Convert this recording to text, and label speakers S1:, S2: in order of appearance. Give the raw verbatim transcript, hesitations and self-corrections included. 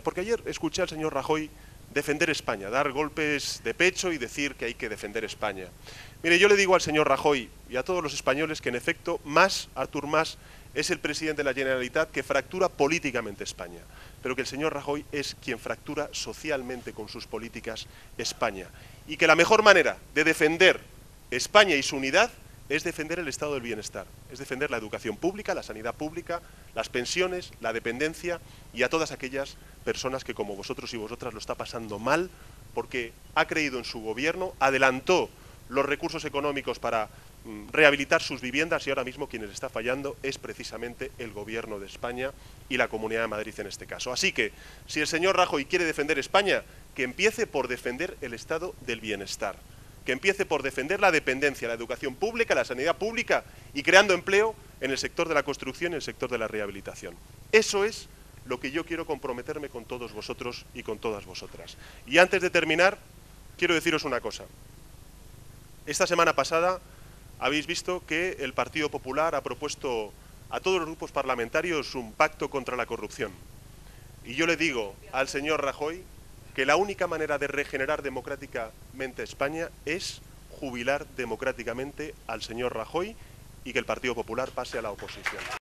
S1: Porque ayer escuché al señor Rajoy defender España, dar golpes de pecho y decir que hay que defender España. Mire, yo le digo al señor Rajoy y a todos los españoles que en efecto Mas, Artur Mas, es el presidente de la Generalitat que fractura políticamente España, pero que el señor Rajoy es quien fractura socialmente con sus políticas España. Y que la mejor manera de defender España y su unidad es defender el estado del bienestar, es defender la educación pública, la sanidad pública, las pensiones, la dependencia y a todas aquellas personas que como vosotros y vosotras lo está pasando mal porque ha creído en su gobierno, adelantó los recursos económicos para mm, rehabilitar sus viviendas y ahora mismo quien les está fallando es precisamente el gobierno de España y la Comunidad de Madrid en este caso. Así que si el señor Rajoy quiere defender España, que empiece por defender el estado del bienestar, que empiece por defender la dependencia, la educación pública, la sanidad pública y creando empleo en el sector de la construcción y en el sector de la rehabilitación. Eso es lo que yo quiero comprometerme con todos vosotros y con todas vosotras. Y antes de terminar, quiero deciros una cosa. Esta semana pasada habéis visto que el Partido Popular ha propuesto a todos los grupos parlamentarios un pacto contra la corrupción. Y yo le digo al señor Rajoy que la única manera de regenerar democráticamente España es jubilar democráticamente al señor Rajoy y que el Partido Popular pase a la oposición.